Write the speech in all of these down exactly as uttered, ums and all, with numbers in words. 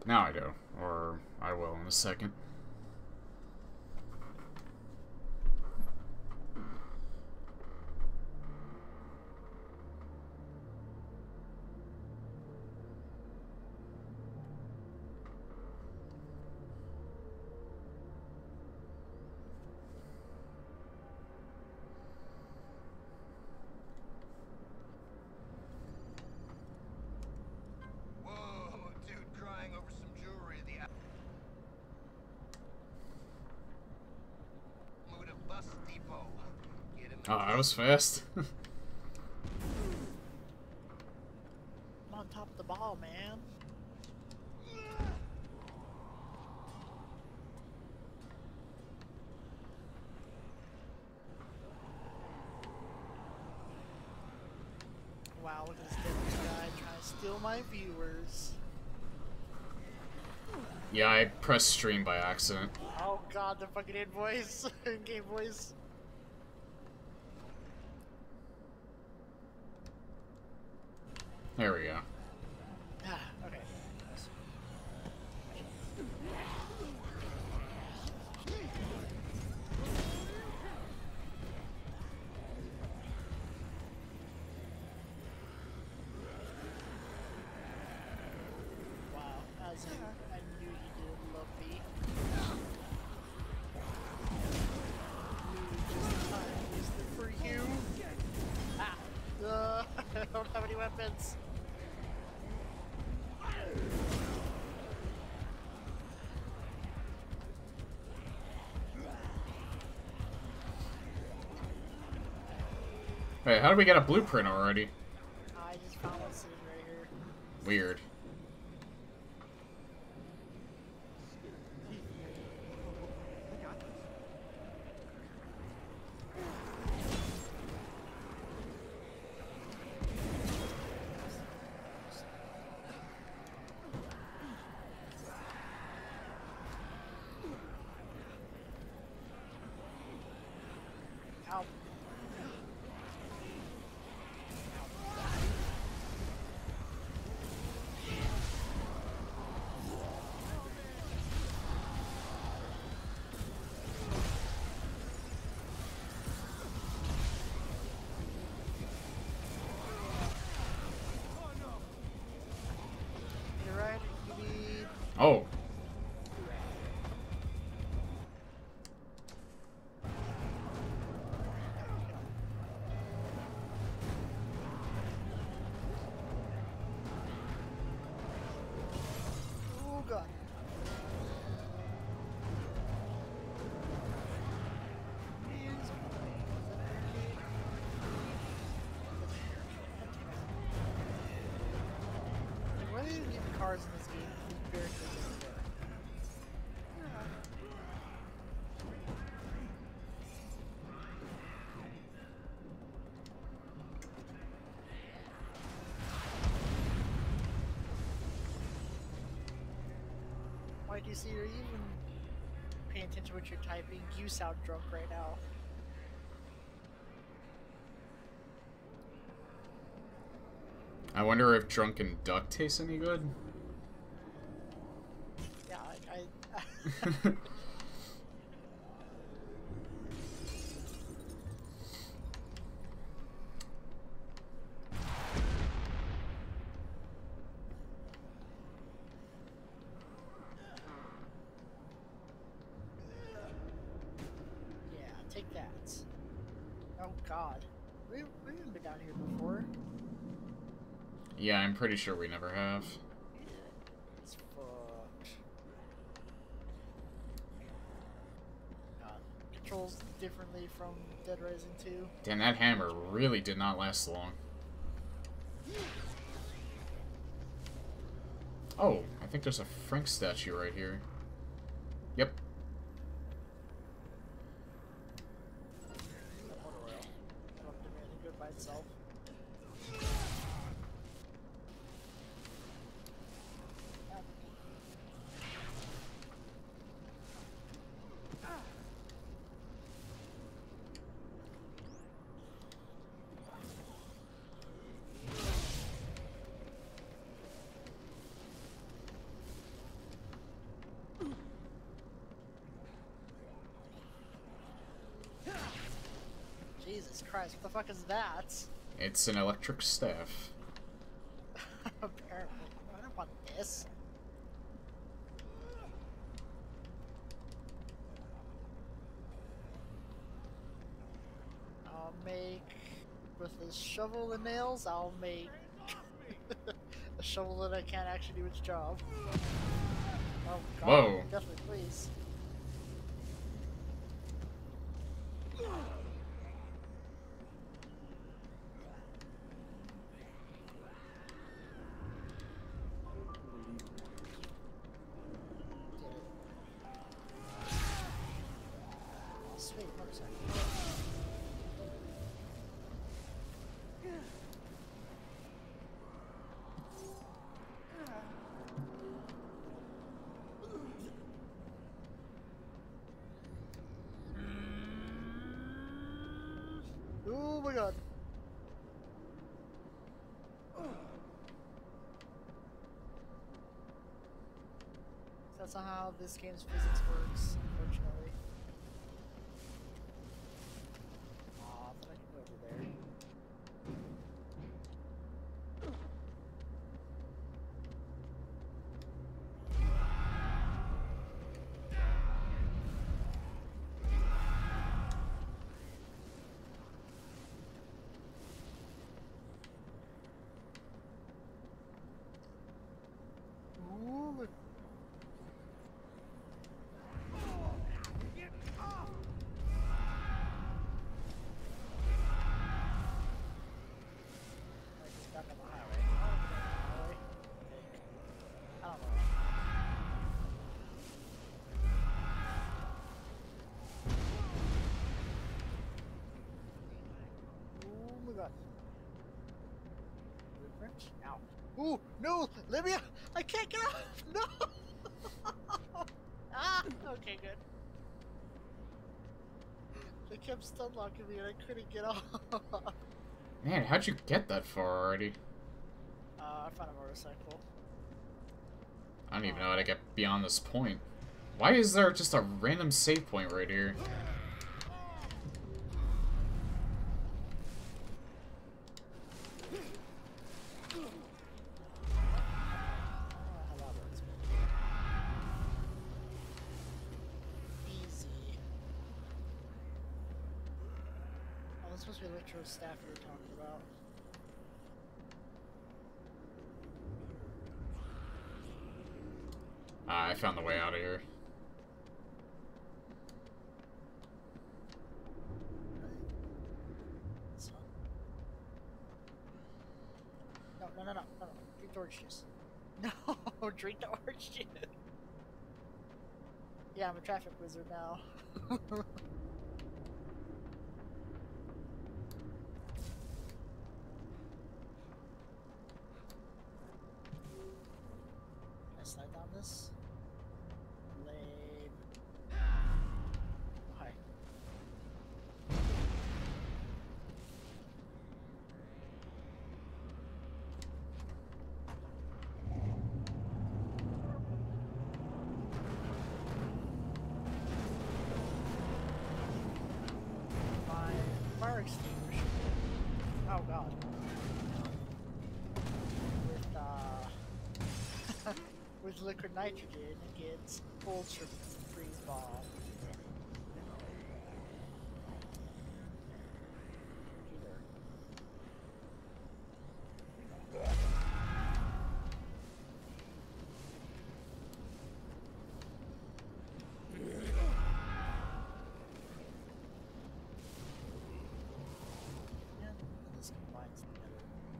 Now I do. Or I will in a second. Oh, that was fast. I'm on top of the ball, man. Wow, look at this dead guy trying to steal my viewers. Yeah, I pressed stream by accident. Oh god, the fucking invoice. In-game voice. There we go. Ah, okay. Wow, as in, I knew you did love me. Knew this time was the for you. Ah, uh, I don't have any weapons. Hey, how did we get a blueprint already? I just found one sitting right here. Weird. Ow. You're right, you need... Oh. Oh god. Why do you need the cars in this game? These barricades everywhere. Why do you see you're even paying attention to what you're typing? You sound drunk right now. I wonder if drunken duck tastes any good? Yeah, I... I yeah, take that. Oh god. We, we haven't been down here before. Yeah, I'm pretty sure we never have. It's fucked. God. Controls differently from Dead Rising two. Damn, that hammer really did not last long. Oh, I think there's a Frank statue right here. Yep. Motor oil. Don't do anything good by itself. Christ, what the fuck is that? It's an electric staff. Apparently. I don't want this. I'll make, with this shovel and nails, I'll make a shovel that I can't actually do its job. Oh god, Whoa. definitely, please. Sweet motorcycle. Oh my god. That's not how this game's physics works, unfortunately. Aw, I thought I could go over there. Ooh. I just got on the highway. Oh, okay, highway. I don't know. Oh my god. Blueprint? Ow. Ooh, no! Libya! I can't get off! No! Ah! Okay, good. They kept stun locking me and I couldn't get off. Man, how'd you get that far already? Uh, I found a motorcycle. I don't even know how to get beyond this point. Why is there just a random save point right here? Oh, how that works. Easy. Oh, this must be electro staff you were talking about. Ah, I found the way out of here. This one. No, no, no, no, no, no. Drink the orange juice. No, drink the orange juice. Yeah, I'm a traffic wizard now. Can I slide down this? Lame. Hi. My fire extinguisher. Oh god. With uh with liquid nitrogen it gets ultra freeze bomb. Either. Yeah, this combines together.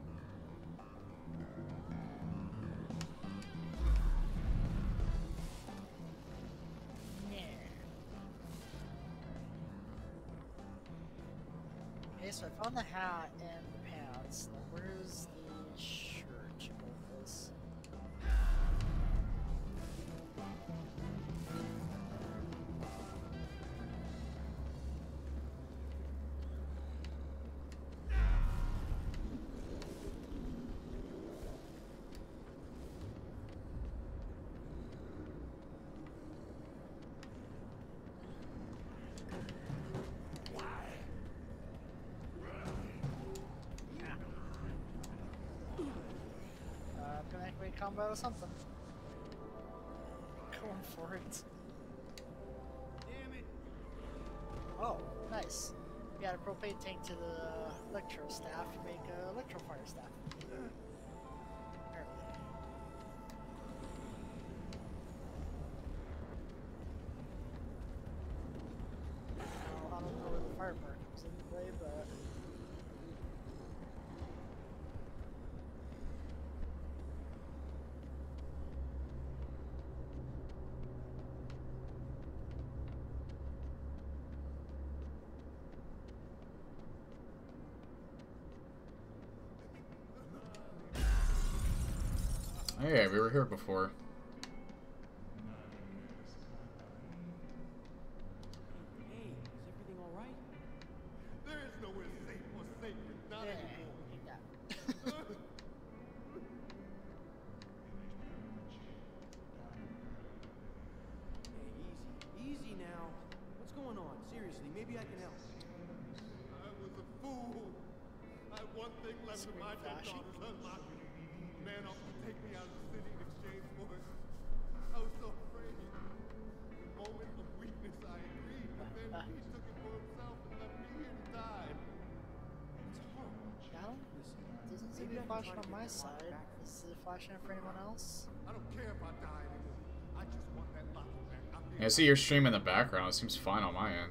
Yeah. Okay, so I found the hat and the pants. Now where's the shirt of this? combat or something. Going for it. Damn it. Oh, nice. You add a propane tank to the electro staff, you make a electro fire staff. Apparently. Well, I don't know where the fire part comes into play, but Oh, yeah, we were here before. Hey, is everything all right? There is nowhere safe or sacred, not yeah, anymore. take that. Hey, easy. Easy now. What's going on? Seriously, maybe I can help. I was a fool. I had one thing left of my dead Screen daughter's unlocked. Man offered to take me out of the city in exchange for it. I was so afraid. In a moment of weakness, I agreed, but then he took it for himself and left me here to die. It's horrible. Down? Listen, Doesn't seem maybe to be I can flashing try on to get my that lock side. back. Is it flashing for anyone else? I don't care if I die anymore. I just want that locket back. I feel Yeah, I see your stream in the background. It seems fine on my end.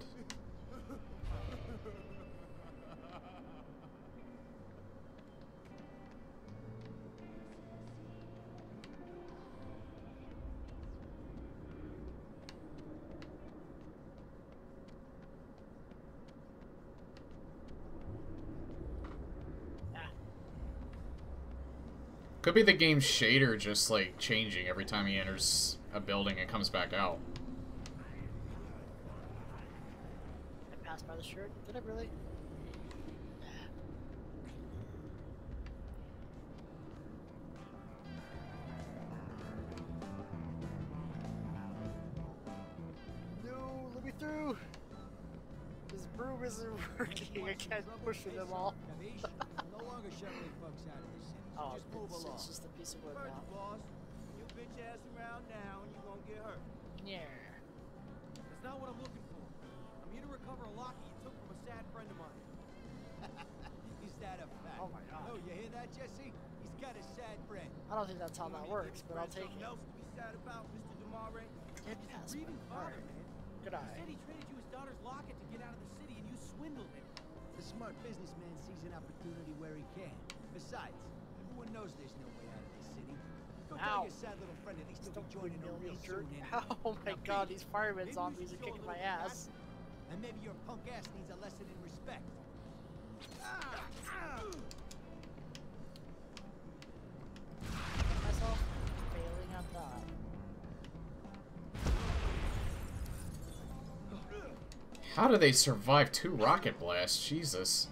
Ah, Could be the game's shader just, like, changing every time he enters a building and comes back out. I passed by the shirt. Did I really? No, let me through. This broom isn't working. I can't push through them all. no longer shuttling folks out of the city. So Oh, just move it's, along. it's just a piece of wood Heard now. you, boss. You bitch ass around now and you won't get hurt. Yeah. That's not what I'm looking for. I'm here to recover a locket you took from a sad friend of mine. Is that a fact? Oh my God. Oh, you hear that, Jesse? He's got a sad friend. I don't think that's how You that want me to works, give but your I'll friend take something it. else to be sad about, Mister Demare? Did He's pass a grieving by. father, Alright. man. Good He eye. said he traded you his daughter's locket to get out of the city and you swindled him. The smart businessman sees an opportunity where he can. Besides, everyone knows there's no way out of this city. Go Ow. tell your sad little friend at least he'll Don't be joining windmill her me, real jerk. soon. anyway. Oh my Now, God, Pete, these fireman maybe you zombies should are show a kicking little my ass. compassion, and maybe your punk ass needs a lesson in respect. Ah, ah. Myself failing on that. How do they survive two rocket blasts? Jesus.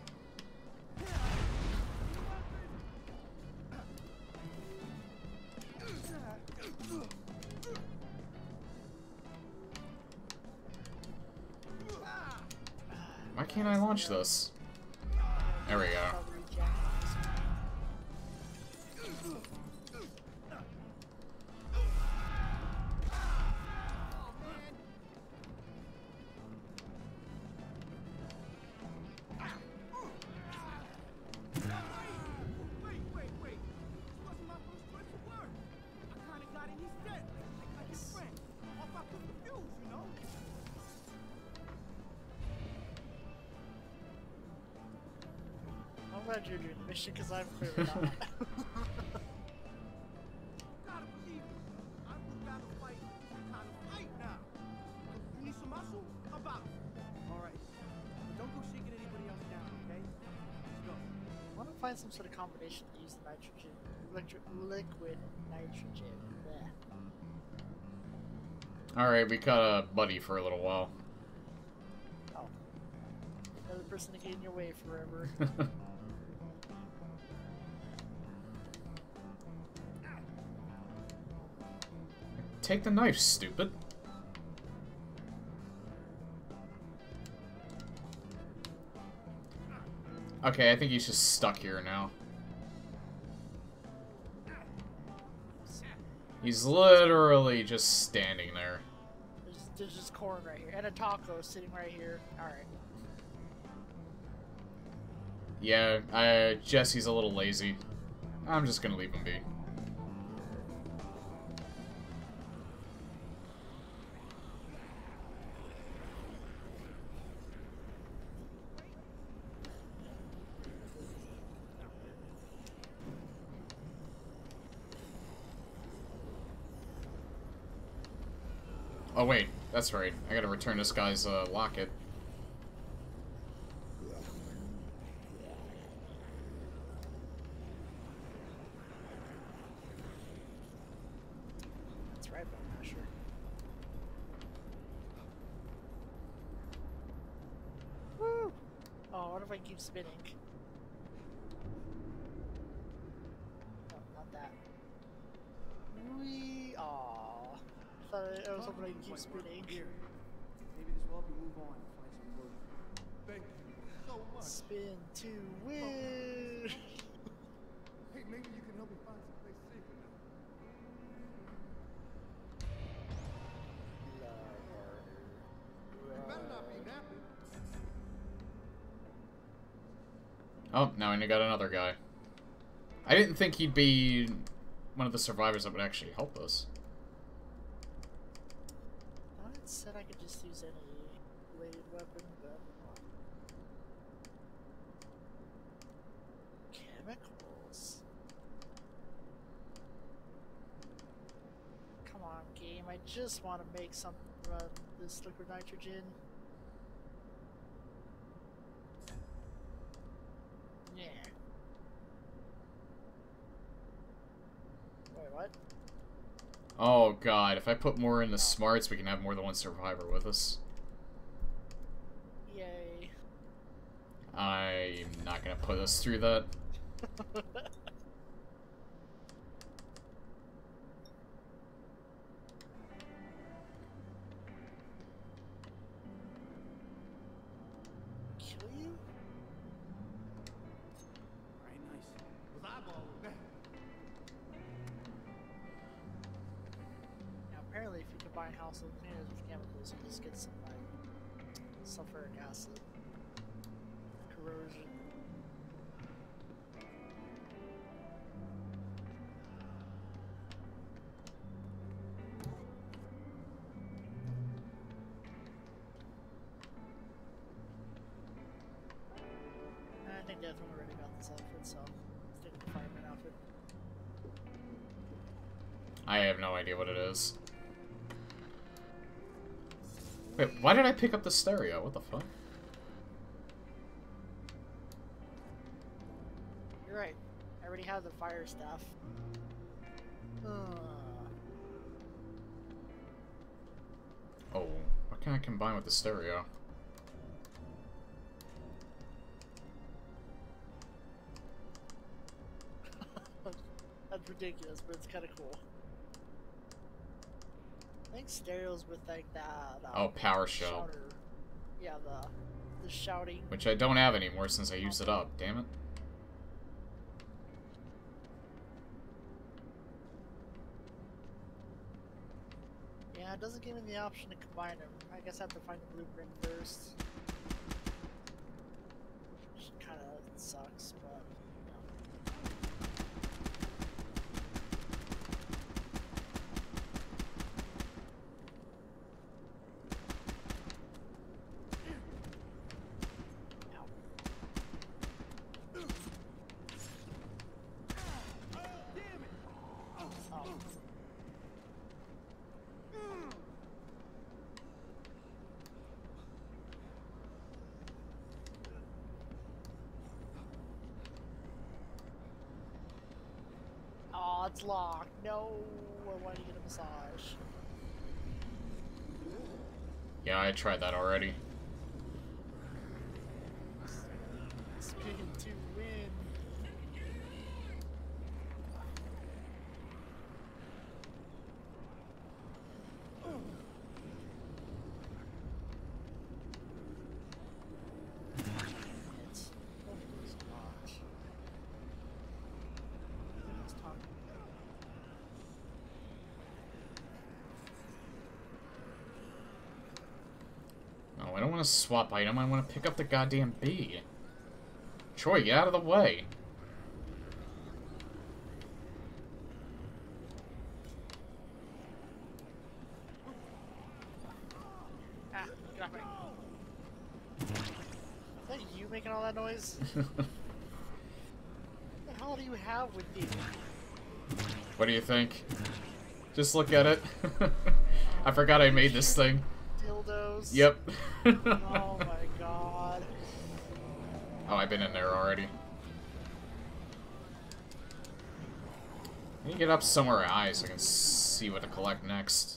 Why can't I launch this? There we go. Probably reject this one. Wait, wait, wait. This wasn't my first choice of word. I kinda got in his debt. Like his friend. Off I put the fuse, you know? I'm glad you're doing the mission because I'm clearly not. Gotta believe it. I would rather fight this kind of fight now. You need some muscle? How about it? Alright. Don't go shaking anybody else down, okay? Let's go. I want to find some sort of combination to use the nitrogen, electri liquid nitrogen. Blech. Alright, we got a buddy for a little while. Oh, another person to get in your way forever. Take the knife, stupid. Okay, I think he's just stuck here now. So He's literally just standing there. There's, there's just corn right here. And a taco sitting right here. Alright. Yeah, uh, Jesse's a little lazy. I'm just gonna leave him be. Oh wait, that's right. I gotta return this guy's uh, locket. That's right, but I'm not sure. Woo! Oh, what if I keep spinning? No, not that. Wee! Aw. I thought I was hoping I could keep spinning. Here. Maybe this will help you move on and find some closure. Thank you so much. Spin to win! Hey, maybe you can help me find some place safer now. You better not be napping. Oh, now I got another guy. I didn't think he'd be one of the survivors that would actually help us. I thought it said I could just use any bladed weapon, but chemicals. Come on, game! I just want to make some run this liquid nitrogen. Yeah. Wait, what? Oh god, if I put more in the smarts, we can have more than one survivor with us. Yay. I'm not gonna put us through that. Kill you? Alright, nice. Was eyeballing that. Now, apparently, if you combine household cleaners with chemicals, you just get some like sulfuric acid, corrosion. I think Devin already got this outfit, so let's take the fireman outfit. I have no idea what it is. Wait, why did I pick up the stereo? What the fuck? You're right. I already have the fire staff. Uh, Oh, what can I combine with the stereo? That's ridiculous, but it's kind of cool. I think stereos with like that. Um, Oh, power shell. shouter. Yeah, the the shouting. Which I don't have anymore since I used it up, damn it. Yeah, it doesn't give me the option to combine them. I guess I have to find the blueprint first. Which kind of sucks, but. Oh, it's locked. No, I want to get a massage. Yeah, I tried that already. Spin to win. It's almost not. Let's talk. want to swap item, I want to pick up the goddamn bee. Troy, get out of the way. Ah, get off me. Is that you making all that noise? What the hell do you have with you? What do you think? Just look at it. I forgot I made this thing. Dildos. Yep. Oh my god. Oh, I've been in there already. I need to get up somewhere high so I can see what to collect next.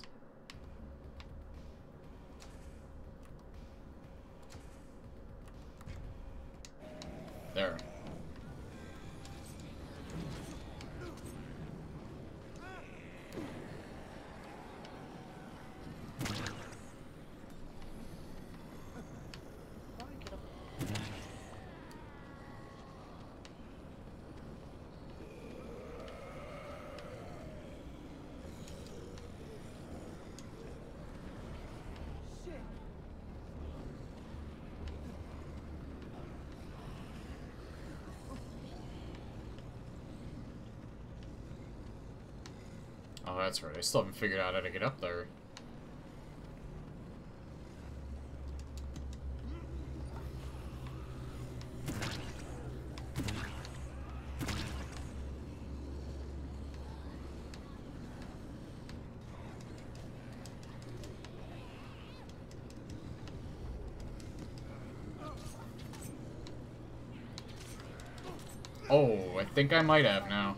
There. Oh, that's right. I still haven't figured out how to get up there. Oh, I think I might have now.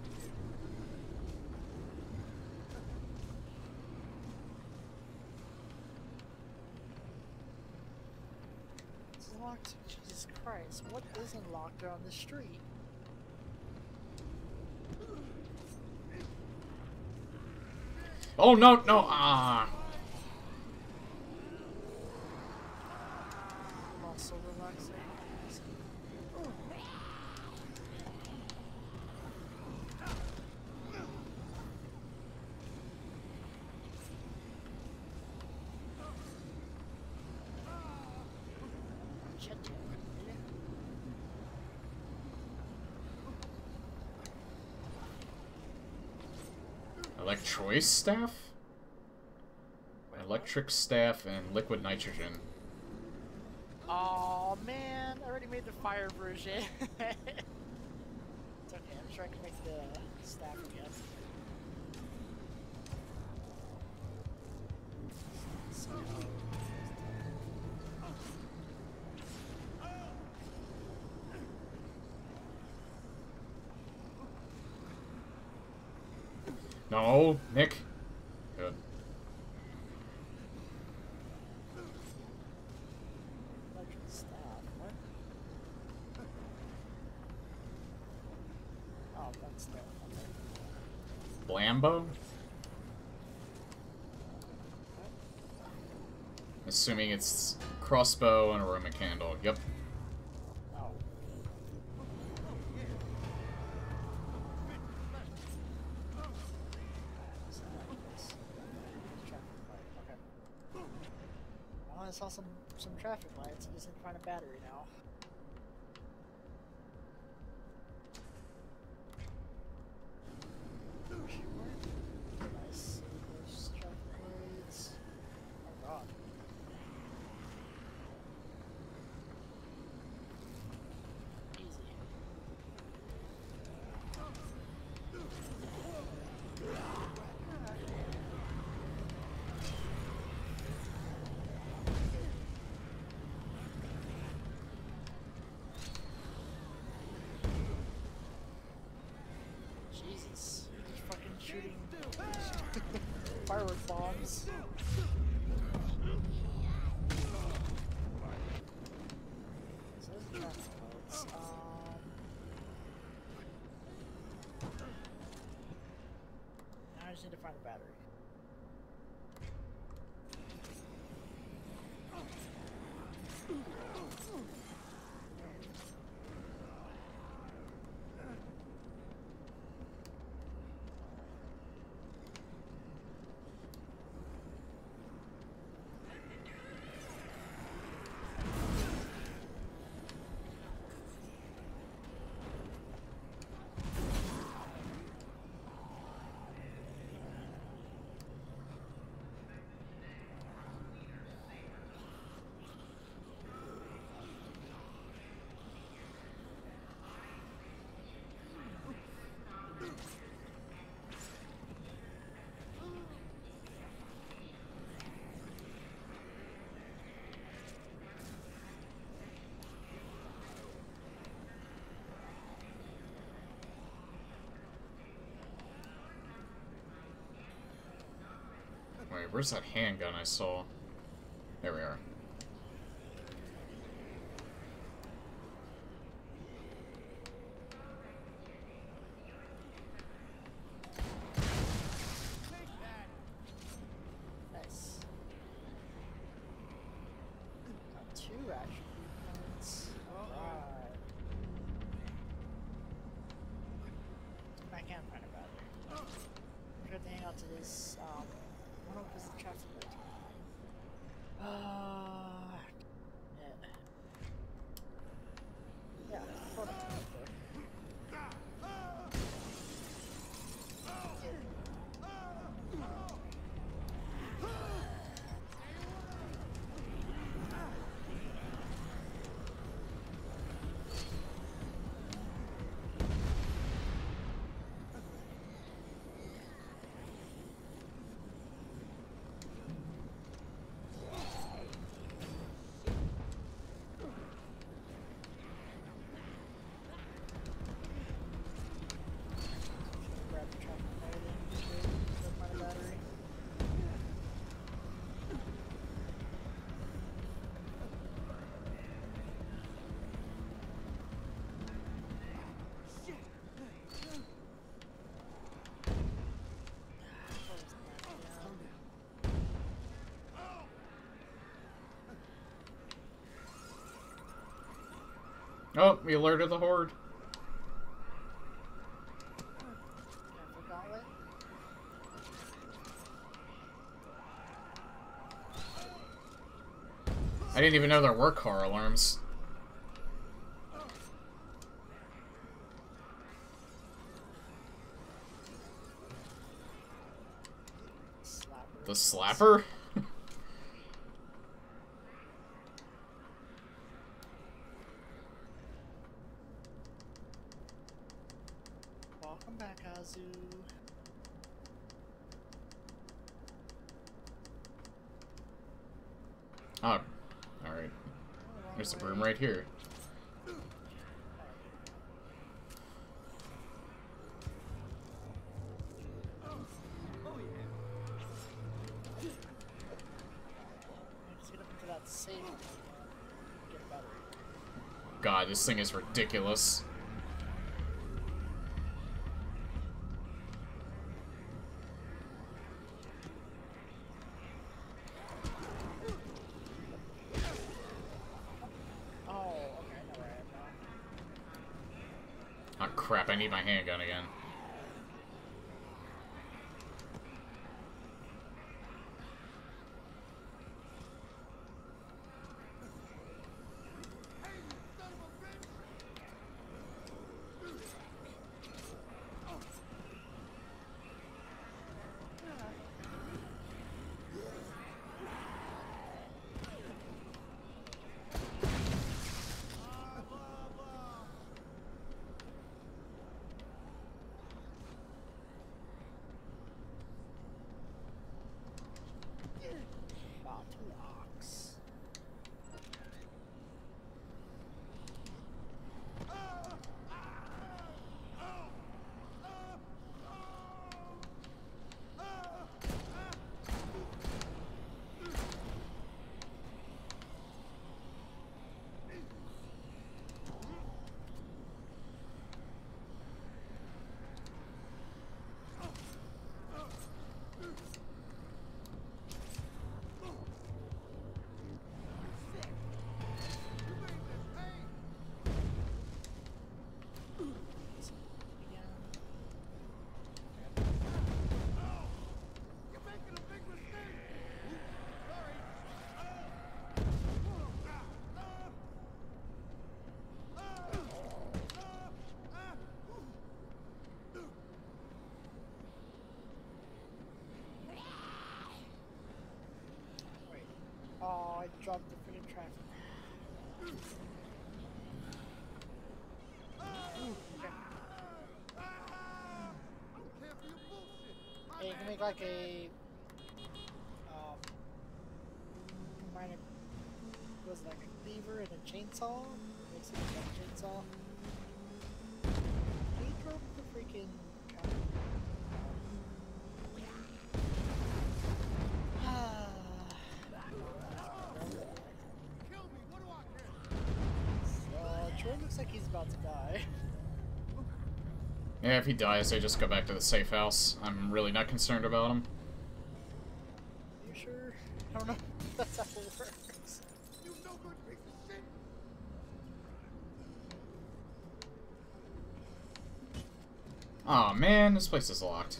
It's locked. Jesus Christ. What isn't locked around the street? Oh, no, no, ah. Also relaxing. Electroice staff? Electric staff and liquid nitrogen. Oh man, I already made the fire version. It's okay, I'm sure I can make the staff again. No, Nick. Good. Electric staff, what? Oh, that's the okay. Blambo? Assuming it's crossbow and a Roman candle. Yep. Oh. Well, I saw some some traffic lights. I just need to find a battery now. Nice. Those traffic lights. Oh god. Easy. Jesus. He's fucking shooting firework bombs. So there's the traffic lights. Um, now I just need to find a battery. where's that handgun I saw? There we are. Nice. Got two attribute points. Alright. I can't find a battery. I'm trying to hang out to this, um, I don't know if this is the traffic light. Uh, yeah. Yeah, hold on. Grab the traffic light and go find a battery. Oh, we alerted the horde. Careful, gauntlet. I didn't even know there were car alarms. Slapper. The slapper? Welcome back, Azu. Oh, alright. There's the room right here. Let's get up into that safe. Get a battery. God, this thing is ridiculous. Oh, okay, I know where I am now. Oh crap, I need my handgun again. Wow, two ox. Wait. Oh, I dropped the freaking traffic. Hey, you can make like a um combine a was it like a cleaver and a chainsaw? Makes it like a chainsaw. He drove the freaking traffic. Ah, like he's about to die. Yeah, if he dies, I just go back to the safe house. I'm really not concerned about him. You sure? I don't know if that's how it works. You no good piece of shit! Aw, man, this place is locked.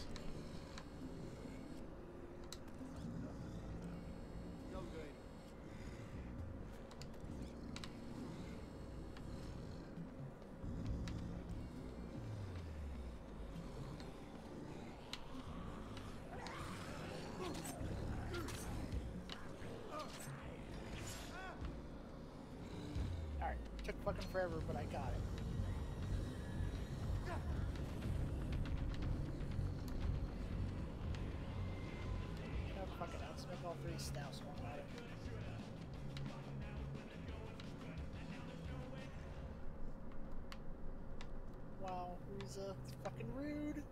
No good. Alright, took fucking forever, but I got it. You know, fuck it, I'll just make all three stouts while I'm at it. Wow, who's uh, fucking rude?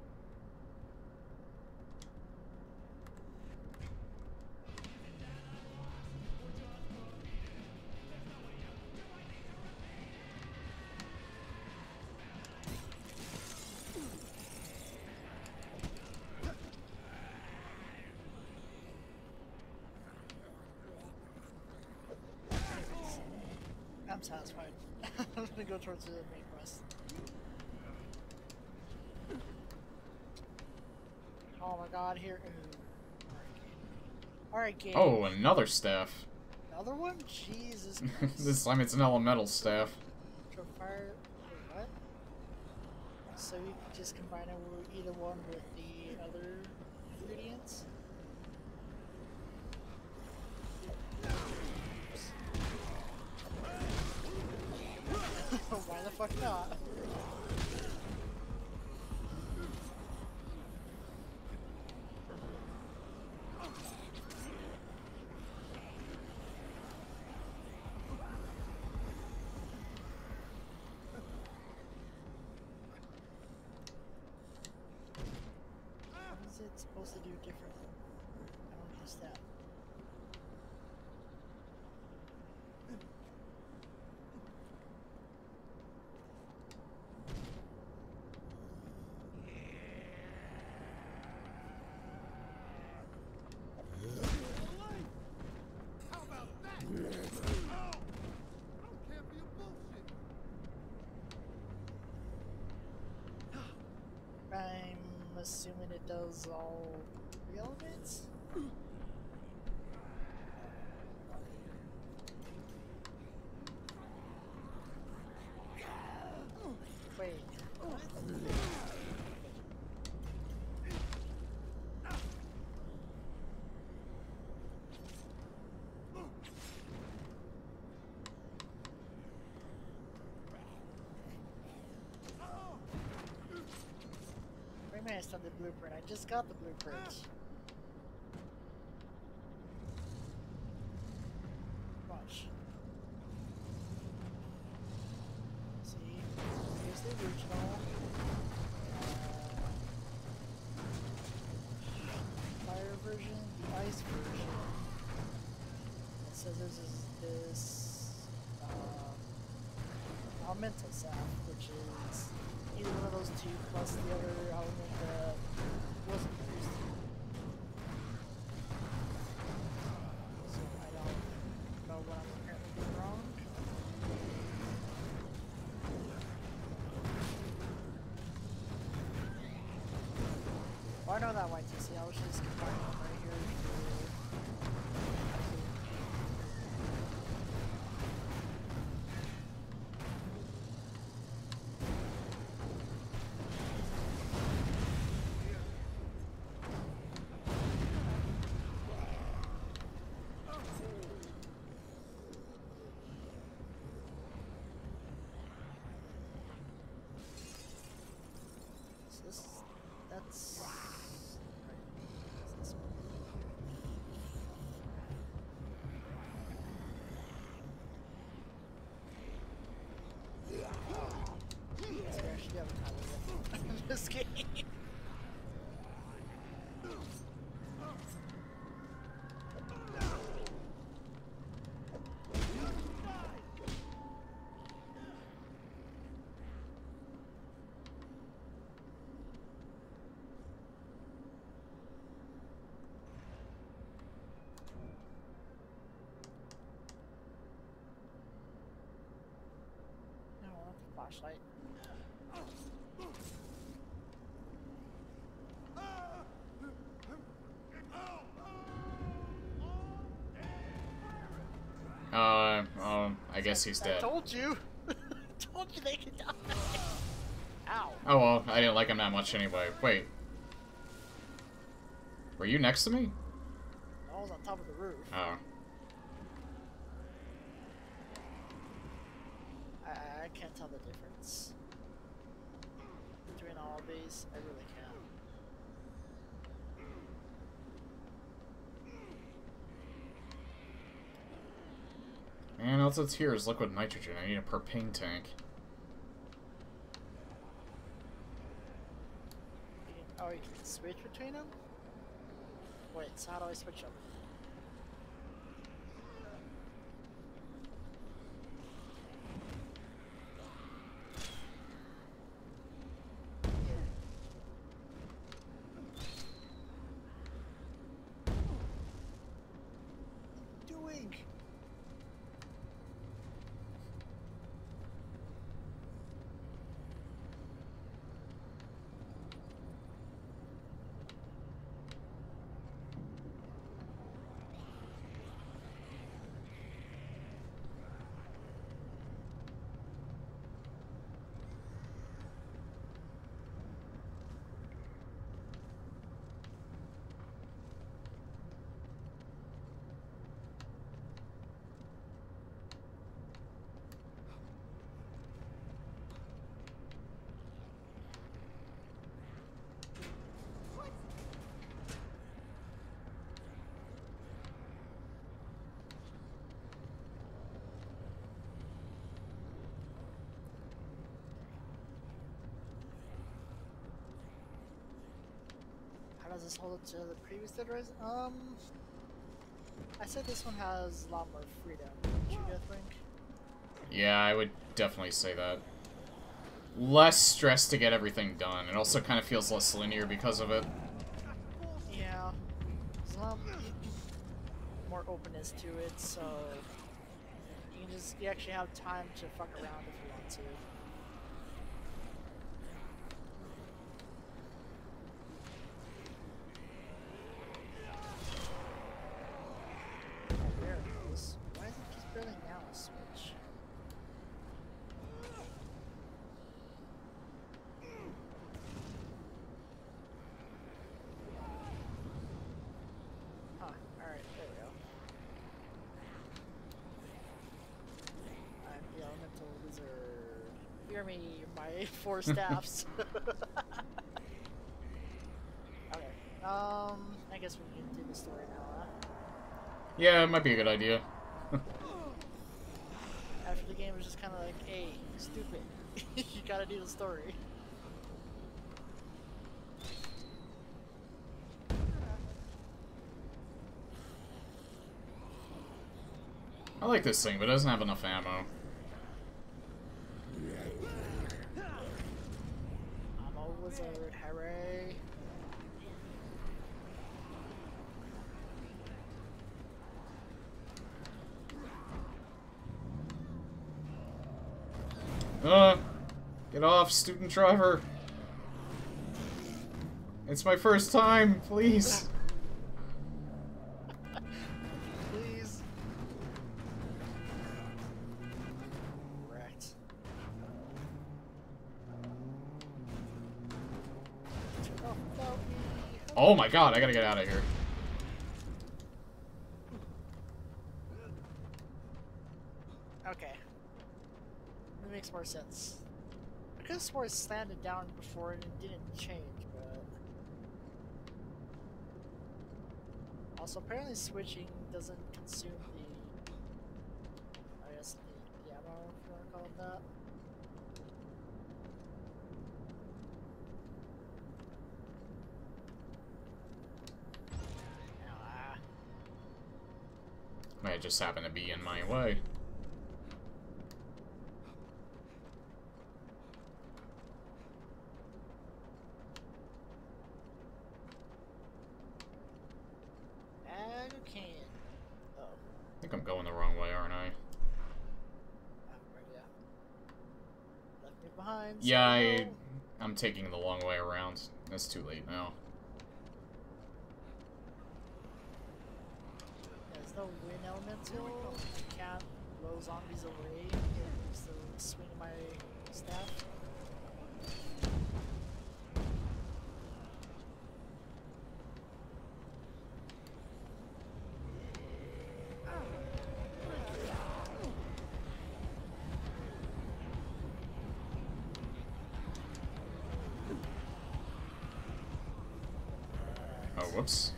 I'm satisfied. I'm gonna go towards the main quest. Oh my god, here. Alright, game. Oh, another staff. Another one? Jesus Christ. This time it's an elemental staff. Control fire. Wait, what? So you can just combine it with either one with the other ingredients? Why the fuck not? What is it supposed to do differently? I don't understand. How about that? Oh! I don't care for your bullshit. I'm assuming it does all three elements? Wait, what? Three minutes on the blueprint. I just got the blueprint. Watch. See, here's the original. Uh, fire version, the ice version. It says this is this um, elemental sap, which is either one of those two plus the other element that wasn't used. So I don't know what I'm apparently doing wrong. Well, I know that Y T C. I was just combining them right here. So this, that's. This one. So I actually have a time with it. This game. flashlight. Uh, um, I guess he's I dead. told you. Told you they could die. Ow. Oh well, I didn't like him that much anyway. Wait. Were you next to me? I was on top of the roof. Oh. I, I can't tell the difference between all of these. I really can't. Man, all that's here is liquid nitrogen. I need a propane tank. You can, oh, you can switch between them? Wait, so how do I switch them? Doing? How does this hold up to the previous Dead Rising? Um, I said this one has a lot more freedom. Don't you guys think? Yeah, I would definitely say that. Less stress to get everything done. It also kind of feels less linear because of it. Yeah, there's a lot more openness to it, so you can just you actually have time to fuck around if you want to. Oh, there it goes. Why is it just barely now a switch? Huh, alright, there we go. I'm the elemental wizard. Hear me, my four staffs. Okay, um, I guess we can do the story now, huh? Yeah, it might be a good idea. After the game was just kind of like, hey, stupid, you gotta do the story. I like this thing, but it doesn't have enough ammo. I'm a wizard, hooray. Uh, get off, student driver. It's my first time, please. Please. Correct. Turn off without me. Oh my god, I gotta get out of here. Okay. That makes more sense. I could have swore it slammed it down before and it didn't change, but... Also, apparently switching doesn't consume the... I guess the, the ammo, if you want to call it that. Ah. Might just happen to be in my way. Again. Oh, I think I'm going the wrong way, aren't I? I have no idea. Left me behind. Yeah, I, Solo. I'm taking the long way around. It's too late now. There's no wind elemental. I can't blow zombies away. I'm still swinging my staff. Oh, whoops.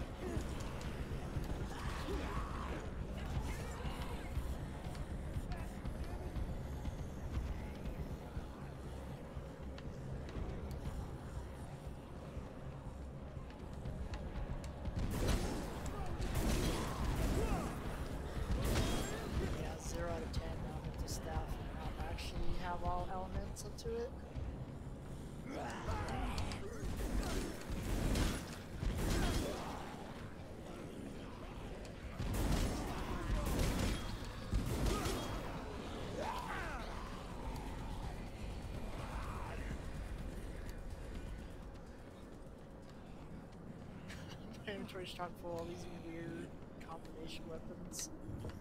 Yeah, zero out of ten now with the staff and not actually have all elements up to it. My inventory's chock full of all these weird combination weapons.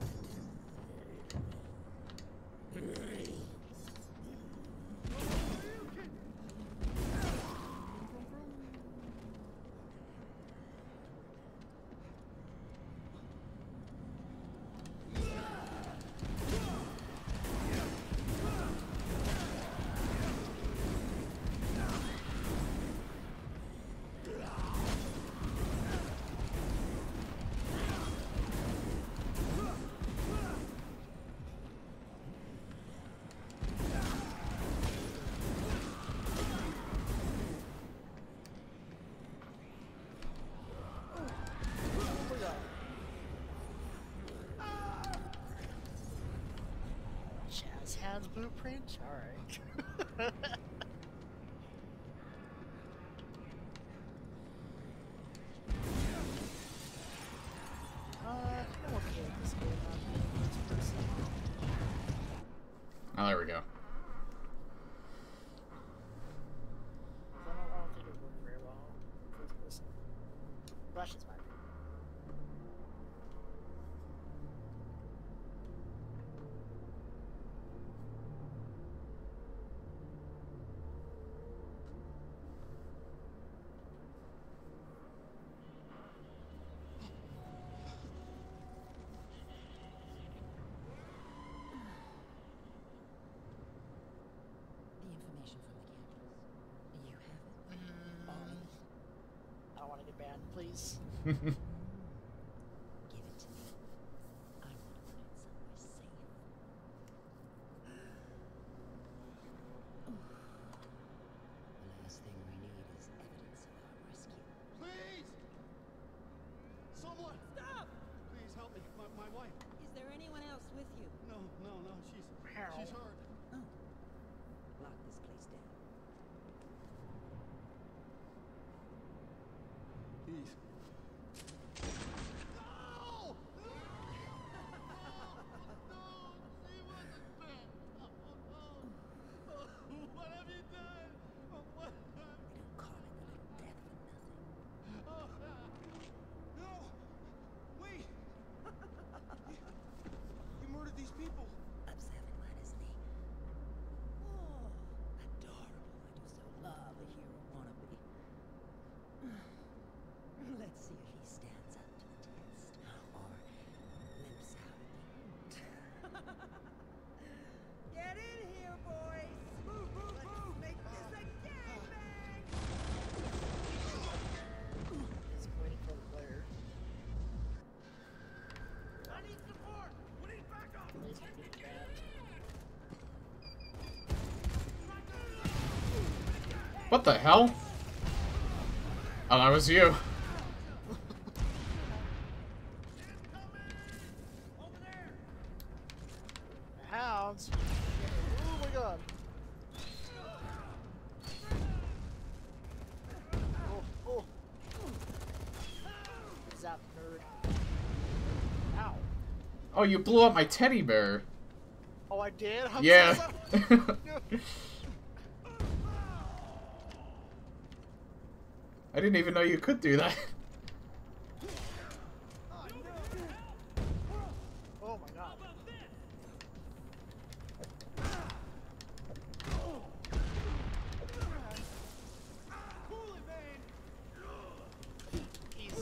Chaz Hands blueprint? Alright. uh, I'm okay with this game not being first person. Oh, there we go. I don't, I don't think it would work very well first person. But that's just my opinion. The information from the cameras. You have it? Mm, I don't want to get banned, please. Give it to me. I want to put it somewhere safe. The last thing we need is evidence of our rescue. Please! Someone! Stop! Please help me. My, my wife. Is there anyone else with you? No, no, no. She's How? she's hurt. Oh. Lock this place down. Please. No! No! No! She wasn't bad. Oh, no. Oh, what have you done? Oh, what have They don't call it the little death for nothing. Oh, no! Wait! you, you murdered these people. Upsetting man, isn't he? Oh, adorable. I do so love a hero wannabe. Let's see if he stands up to the test, or limps out at the end. Get in here, boys! Let's make this a gangbang! Just waiting for the player. I need support! We need backup! Please don't get banned. What the hell? Oh, that was you. Over there! Hounds! Oh my god! Oh, oh! Zap nerd. Ow. Oh, you blew up my teddy bear. Oh, I did? I'm Yeah. so sorry. I didn't even know you could do that. Oh my god. Cool it, man. Easy.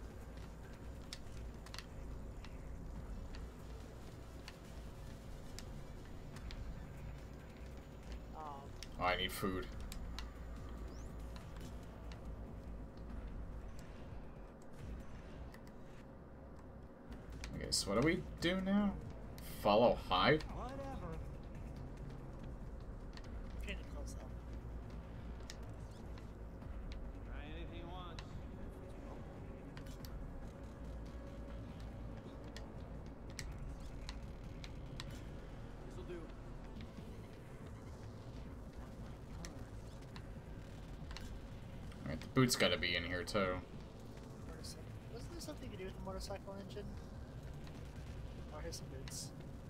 Um, Oh, I need food. Okay, so what do we do now? Follow Hyde? Whatever. pretty close though. Try anything you want. This'll do. Alright, the boot's gotta be in here too. Motorcycle. Wasn't there something to do with the motorcycle engine? Oh, here's some boots.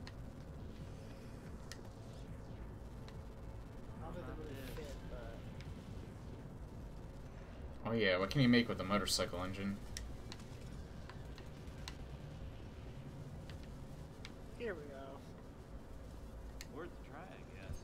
I don't think they really fit, but Oh yeah, what can you make with the motorcycle engine? here we go. Worth a try, I guess.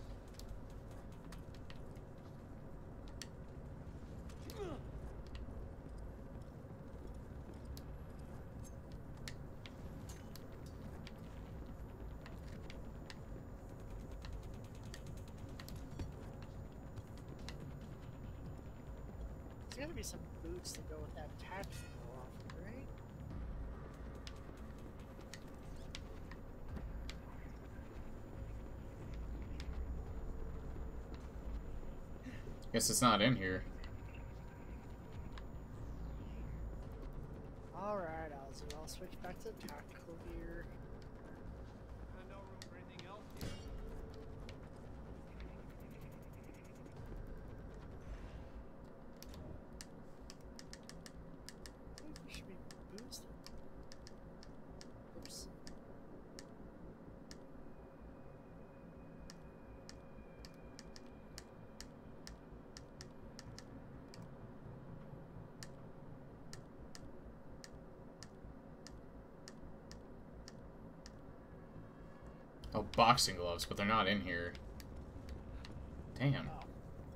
There's gotta be some boots to go with that tactical outfit, right? Guess it's not in here. Alright, Ozzy, I'll switch back to tactical gear. Uh, no room for anything else here. I think there should be boots there. Oops. Oh, boxing gloves, but they're not in here. Damn. Oh.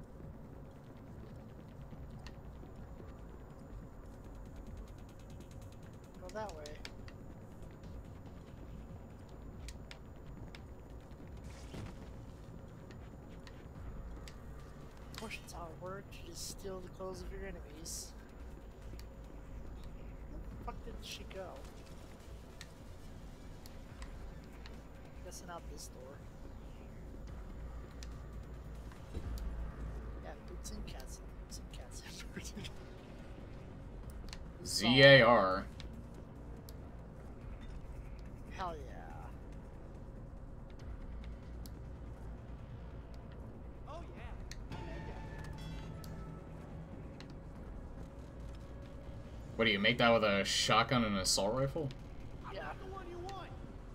Go that way. Of course, it's how it works. You just steal the clothes of your enemies. Where the fuck did she go? Guessing out this door. Yeah, boots and cats. Boots and cats. Z A R. Hell yeah. Oh, yeah. What do you make that with a shotgun and an assault rifle? I'm Yeah. not the one you want.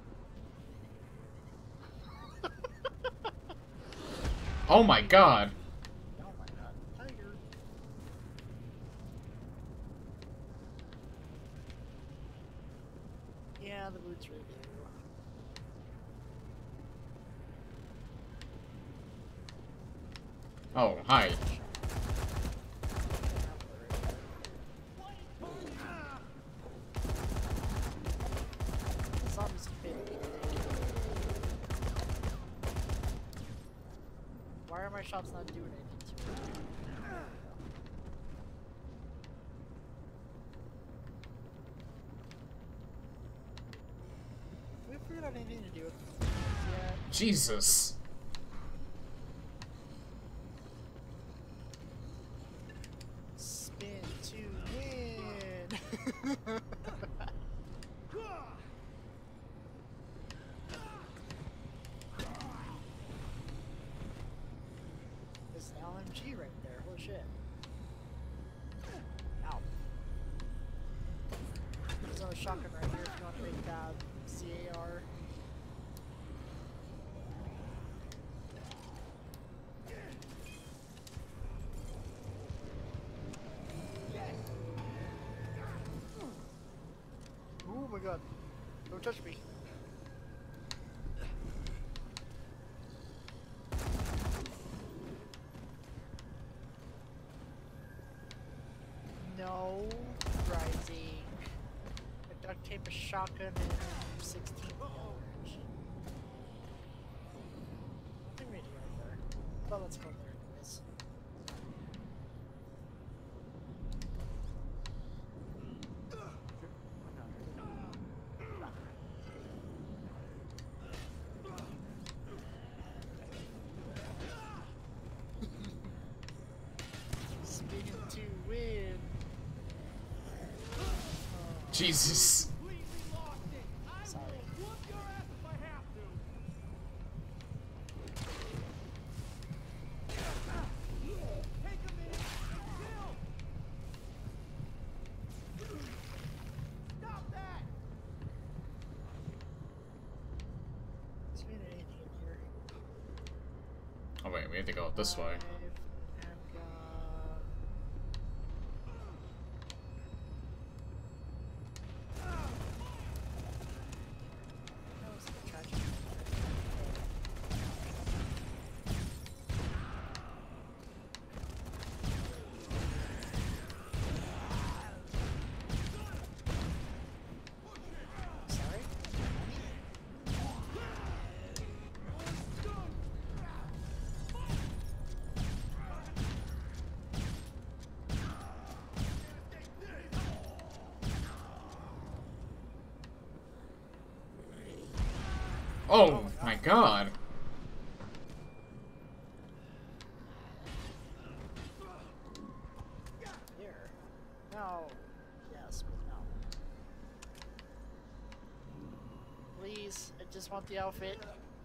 Oh my god! Oh my god. Tiger. Yeah, the boots really do. Oh, hi. The zombies are big. Why are my shots not doing anything to me? Have we figured out anything to do with this yet? Jesus. Spin to win! There's an L M G right there, holy shit. Ow. There's another shotgun right here if you want to make that C A R. touch me. No rising. I duct tape a shotgun and sixteen damage. Nothing really right there. But let's go there anyways. Spin to win. Jesus. Completely lost it. I Sorry. will whoop your ass if I have to. Take a minute. Chill. Stop that. Is there anything in here? Oh wait, we have to go this way. I've- I've got- That was the tragic. Sorry? Oh my god. Here. No. Yes, but no. Please, I just want the outfit.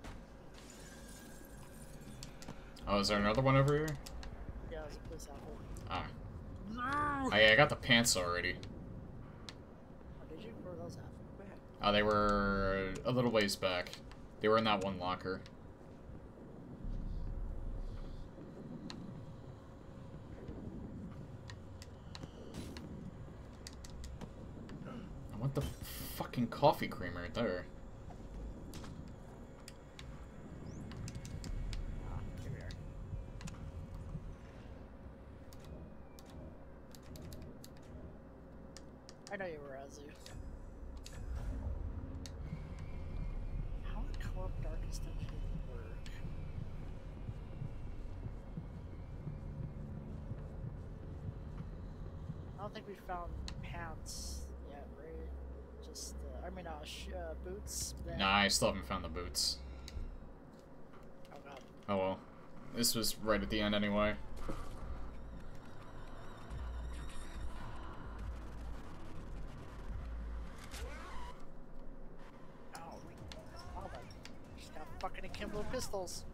Oh, is there another one over here? Yeah, it's a police outfit. Ah. No! Oh yeah, I got the pants already. Oh, did you? Where were those at? Oh, they were a little ways back. They were in that one locker. I want the fucking coffee cream right there. Ah, here we are. I know you were Azu. How would co-op Darkest Dungeon work? I don't think we found pants yet, right? Just, uh, I mean, uh, sh uh boots. Then... Nah, I still haven't found the boots. Oh god. Oh well. This was right at the end anyway. Oh, oh then. Just got fucking akimbo pistols.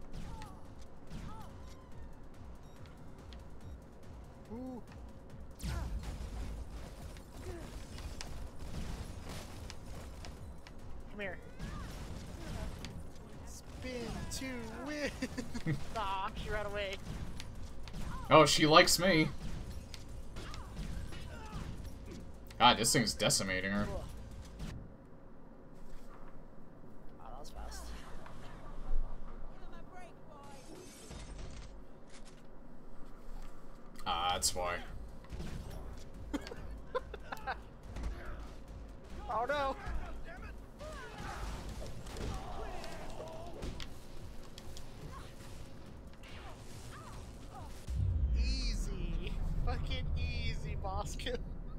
Ooh. Come here. Spin to win. Aw, she ran away. Oh, she likes me. God, this thing's decimating her. Cool. Oh, that was fast. Give him a break, boy. Ah, that's why. Oh no! Easy. Fucking easy, boss kill.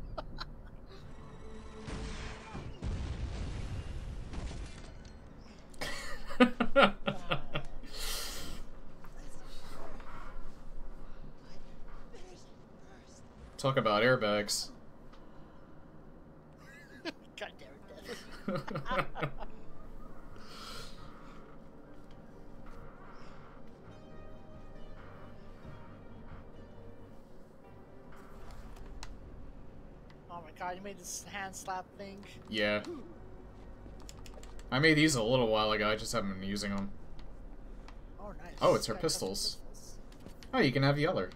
Talk about airbags. God damn it, Dad. Oh my god, you made this hand slap thing. Yeah. I made these a little while ago, I just haven't been using them. Oh, nice. Oh, it's her Got custom pistols. Oh, you can have the other.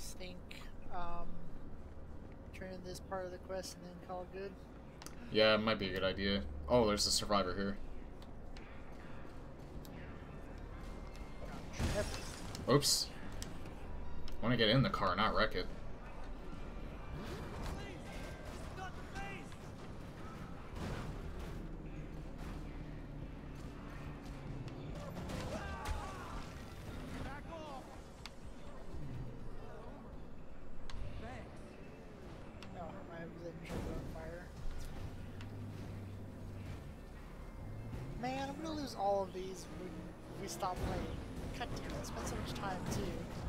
think um, turn in this part of the quest and then call it good? Yeah, it might be a good idea. Oh, there's a survivor here. Yep. Oops. I want to get in the car, not wreck it. Oh, my engine on fire. Man, I'm gonna lose all of these when we stop playing. God damn it, I spent so much time too.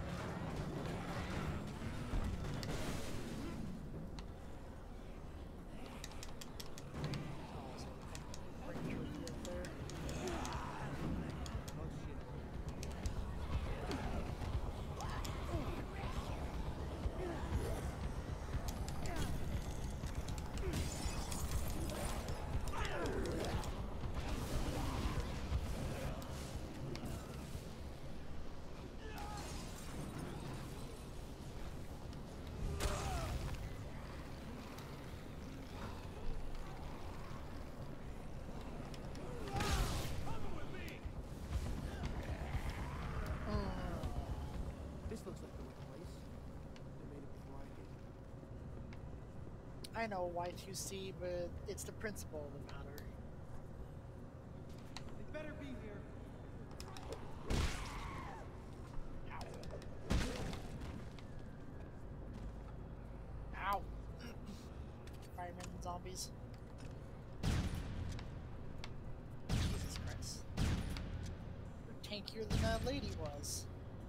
This looks like the right place. They made it before I did. I know Y two C, but it's the principle of the matter. They better be here. Ow! Firemen and zombies. Jesus Christ. You're tankier than that lady was.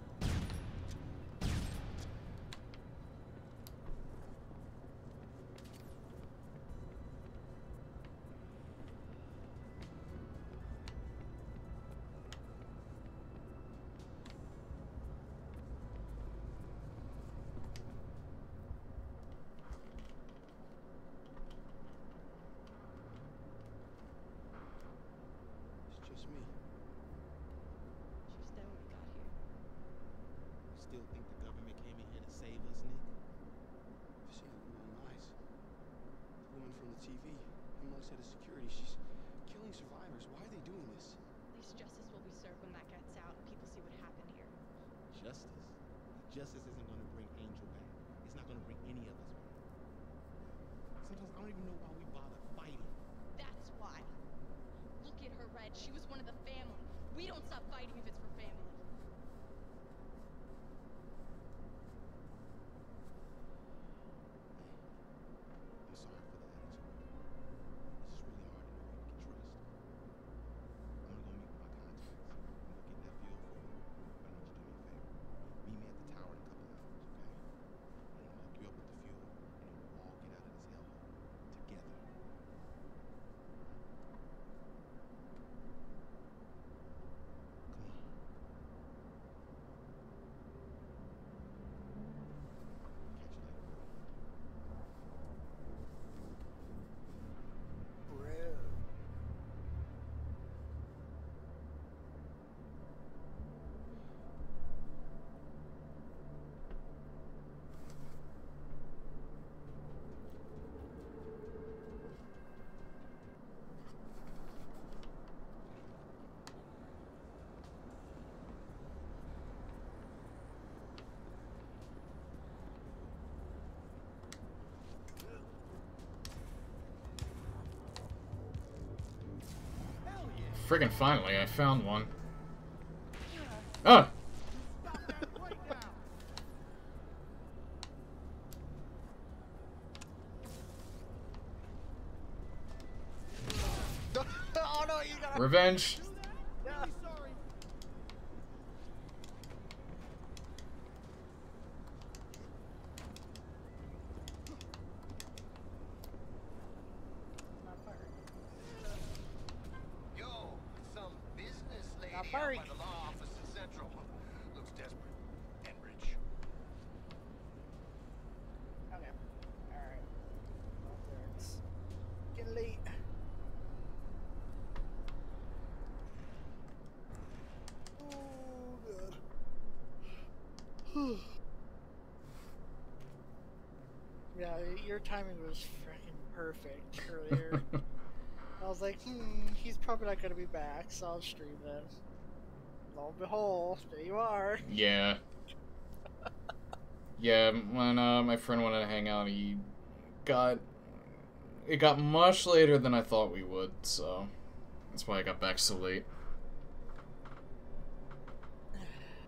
It's just me. She's there when we got here. Still think the government came in here to save us, Nick? I've seen it with my own eyes. The woman from the T V, amongst head of security, she's killing survivors. Why are they doing this? At least justice will be served when that gets out and people see what happened here. Justice. Justice isn't going to bring Angel back. It's not going to bring any of us back. Sometimes I don't even know why we bother fighting. That's why. Look at her, Red. She was one of the family. We don't stop fighting if it's for family. I'm sorry for the attitude. It's just really hard to know who you can trust. I'm gonna go meet with my contacts and go get that fuel for you. But I need you to do me a favor. Meet me at the tower in a couple hours, okay? I'm gonna hook you up with the fuel, and then we'll all get out of this hellhole together. Come on. Catch you later, bro. Bro. Friggin' finally, I found one. Ah! Stop that right now! Oh no, you gotta. Revenge! Yeah. Really sorry. Not fired. Yo, some business lady Not out firing. by the law office in Central. Looks desperate and rich. Okay. Alright. Well, there it's getting late. Oh, God. Yeah, your timing was freaking perfect earlier. I was like, hmm, he's probably not gonna be back, so I'll stream then. Lo and behold, there you are. Yeah. Yeah, when uh, my friend wanted to hang out, he got... It got much later than I thought we would, so... That's why I got back so late. Oh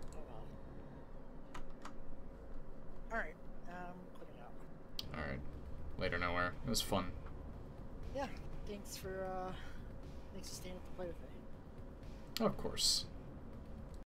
well. Alright, um, clicking out. Alright. Later nowhere. It was fun. Yeah, thanks for, uh, thanks for staying up to play with me. Of course.